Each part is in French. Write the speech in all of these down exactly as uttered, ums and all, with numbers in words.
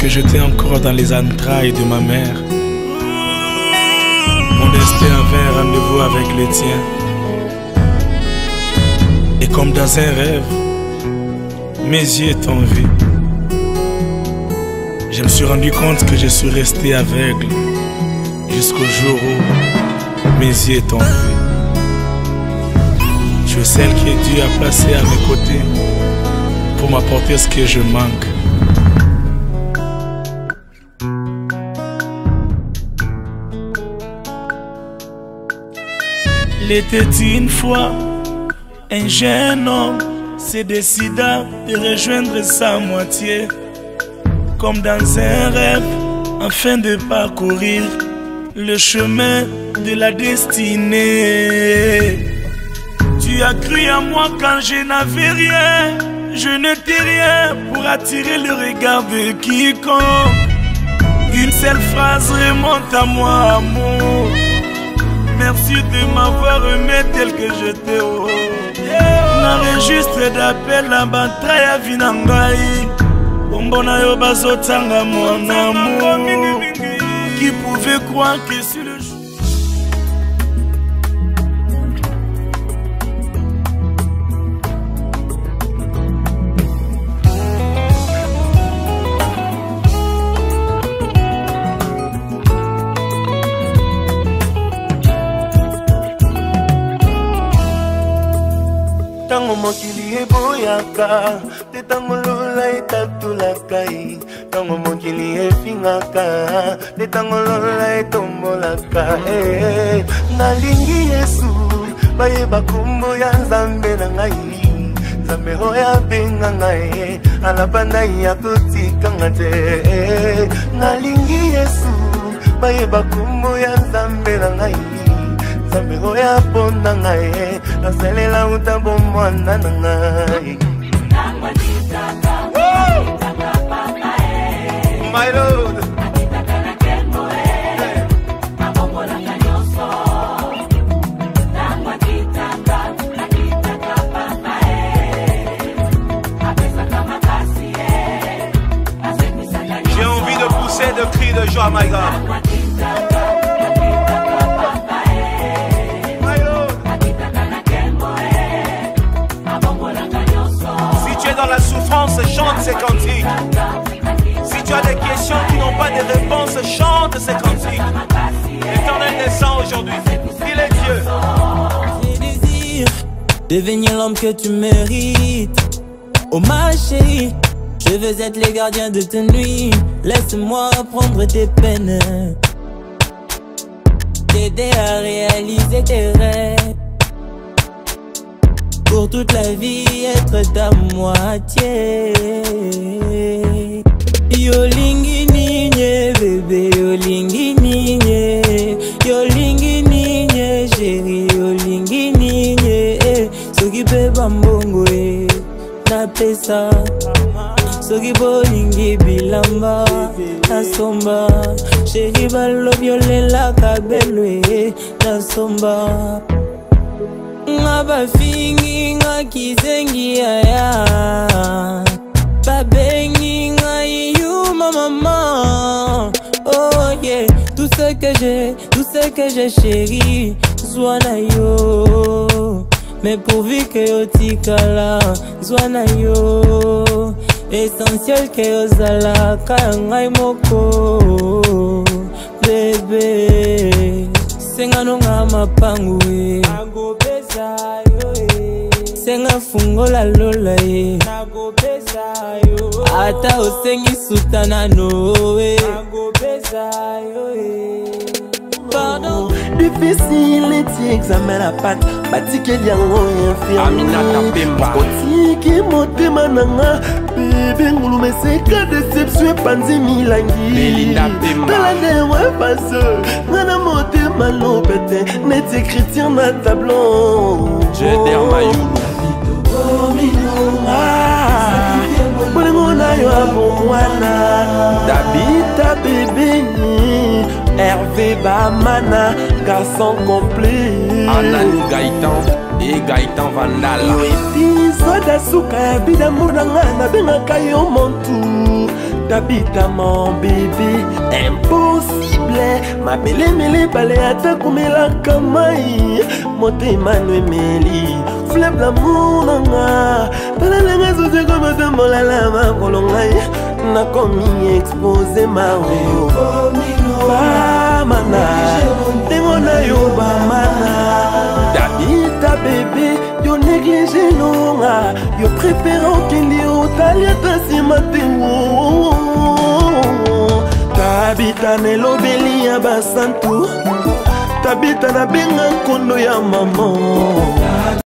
que j'étais encore dans les entrailles de ma mère. Mon destin avait un rendez-vous avec le tien. Et comme dans un rêve, mes yeux t'ont vu. Je me suis rendu compte que je suis resté aveugle jusqu'au jour où mes yeux t'ont vu. Tu es celle que Dieu a placée à mes côtés pour m'apporter ce que je manque. Il était une fois un jeune homme se décida de rejoindre sa moitié, comme dans un rêve, afin de parcourir le chemin de la destinée. Tu as cru à moi quand je n'avais rien, je n'étais rien pour attirer le regard de quiconque. Une seule phrase remonte à moi, amour. Merci de m'avoir aimé tel que j'étais. Oh. N'enregistre d'appel la bataille à Vinangai. Bombona yo bazotanga mon amour. Qui pouvait croire que sur le jour. Tango mokili eboyaka, te tango lola etatulaka, tango mokili efingaka, te tango lola etombolaka. Nalingi Yesu, bayeba kombo ya Nzambe na ngai, Nzambe oyo abenga ngai, alabanda ya kotikanga te. Nalingi Yesu, bayeba kombo ya Nzambe na ngai, Nzambe oyo aponda ngai, nasalela utambo mwana na ngai. My Lord, j'ai envie de pousser de cris de joie, my God. Dans la souffrance, chante ces cantiques. Si tu as des questions qui n'ont pas de réponse, chante ces cantiques. L'Éternel descend aujourd'hui. Il est Dieu. J'ai désir devenir l'homme que tu mérites. Oh ma chérie, je veux être les gardiens de tes nuits. Laisse-moi prendre tes peines, t'aider à réaliser tes rêves. Pour toute la vie être ta moitié. Yo lingi nigne bébé, yo lingi nigne, yo lingi nigne chérie, yo lingi nigne. Soki pe bambongo e na pesa, soki bolingi bilamba na somba, chérie balobi olela kabelwe na somba. Nga bafingi nga kizengi aya, babengi nga yuma maman. Oh yeah, tout ce que j'ai, tout ce que j'ai chéri, zwana yo. Mais pourvu que yo tikala, zwana yo. Essentiel que yo zala kaya moko, bébé. Senga nonga mapangu e, nago pesa yo e. Senga fungo la lola e, nago pesa yo. Ata osengi sutana no e, nago pesa yo e. Pardon. Difficile eti examen la patte, batike liango infirme. Aminata Pemba otiki motema nanga, bébé ngulu meseka déception epanzi milangi. Belinda Pemba tala newe passe, ngana motema lopete, neti chrétien na tableau. Jeder Mayulu bolingo na yo abomwana, Dabita bébé Hervé Bamana, garçon complet. Anan Gaëtan et Gaëtan Vandal. Yo épisode asuka ya bidamour na nga na bengaka yo montu. Tabita mon bébé, impossible. Ma belle mele balé ata kumela kamai. Motema no emeli, flip l'amour nanga. Tala lenga zote comme de molala ma kolongai. Na komi exposé ma o. Ba mana, tengo na yo ba mana. Tabita bébé, yo négligé nonga. Yo préféré okindi otalia tasi matemo. Tabita nelobeli ya basantu. Tabita na benga kondo ya maman.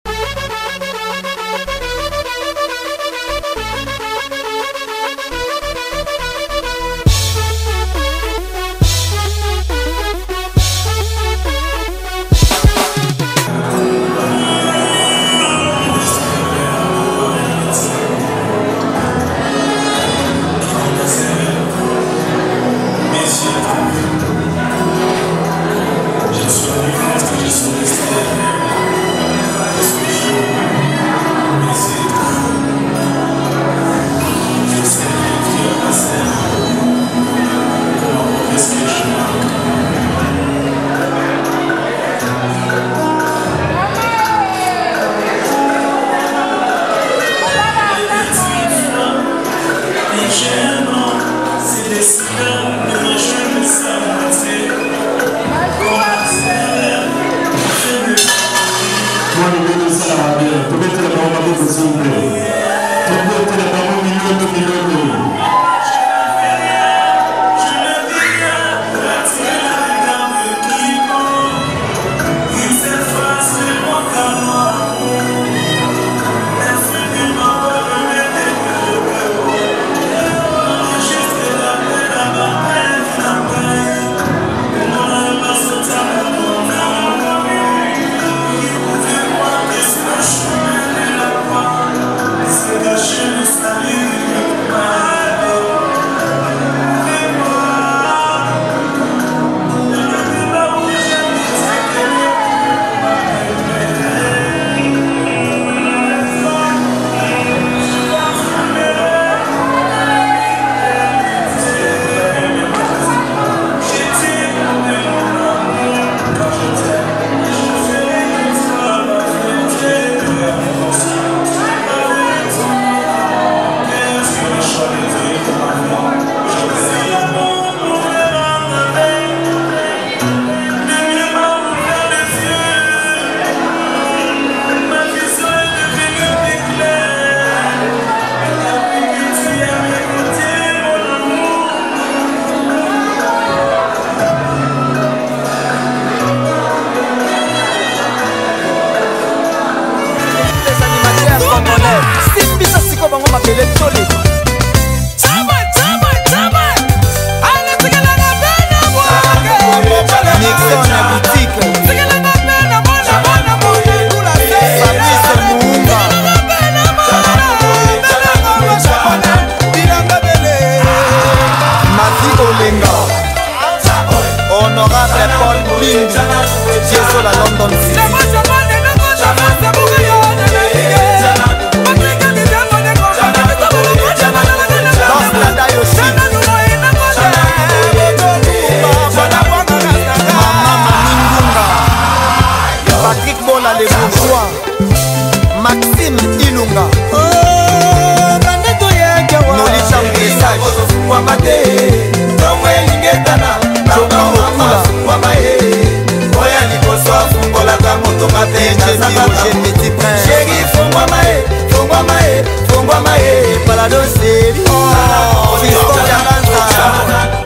Chérie, fais-moi maé, fais-moi maé, fais-moi maé, pas la danser. Oh,